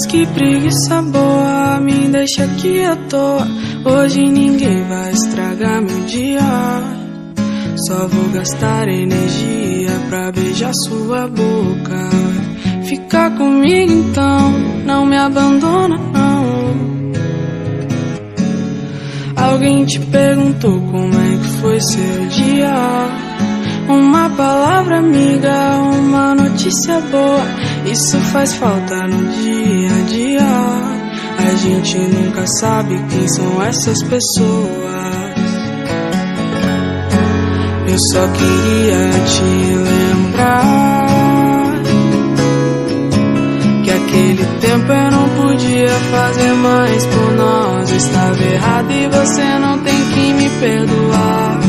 que preguiça boa, me deixa aqui à toa. Hoje ninguém vai estragar meu dia. Só vou gastar energia pra beijar sua boca. Fica comigo então, não me abandona não. Alguém te perguntou como é que foi seu dia? Uma palavra amiga, uma notícia boa, isso faz falta no dia a dia. A gente nunca sabe quem são essas pessoas. Eu só queria te lembrar que aquele tempo eu não podia fazer mais por nós. Eu estava errado e você não tem que me perdoar.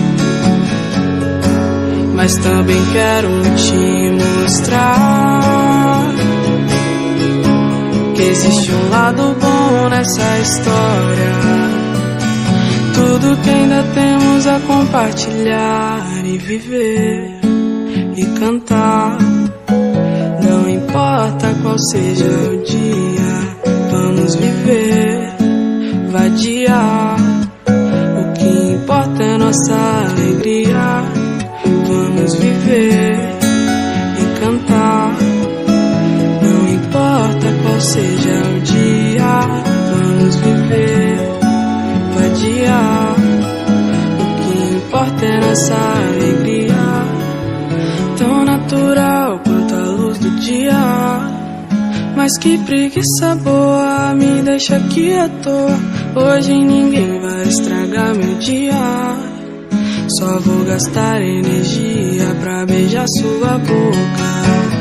Mas também quero te mostrar que existe um lado bom nessa história. Tudo que ainda temos a compartilhar e viver e cantar. Não importa qual seja o dia, vamos viver, vadiar. O que importa é nossa alegria. Vamos viver e cantar. Não importa qual seja o dia, vamos viver, vadiar. O que importa é nossa alegria, tão natural quanto a luz do dia. Mas que preguiça boa, me deixa aqui à toa. Hoje ninguém vai estragar meu dia. Só vou gastar energia pra beijar sua boca.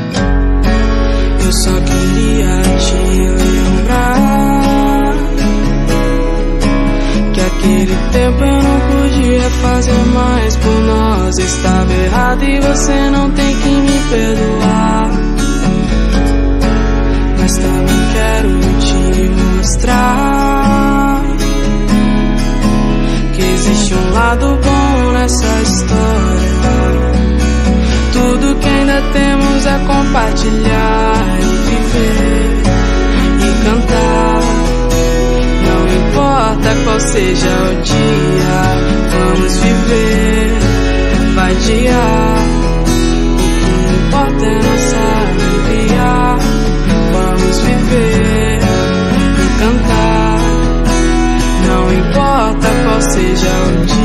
Eu só queria te lembrar que aquele tempo eu não podia fazer mais por nós. Eu estava errado e você não tem que me perdoar. Mas também quero te mostrar que existe um lado bom nessa história. Tudo que ainda temos a compartilhar e viver e cantar. Não importa qual seja o dia, vamos viver, vadiar. O que importa é nossa alegria. Vamos viver e cantar. Não importa qual seja o dia,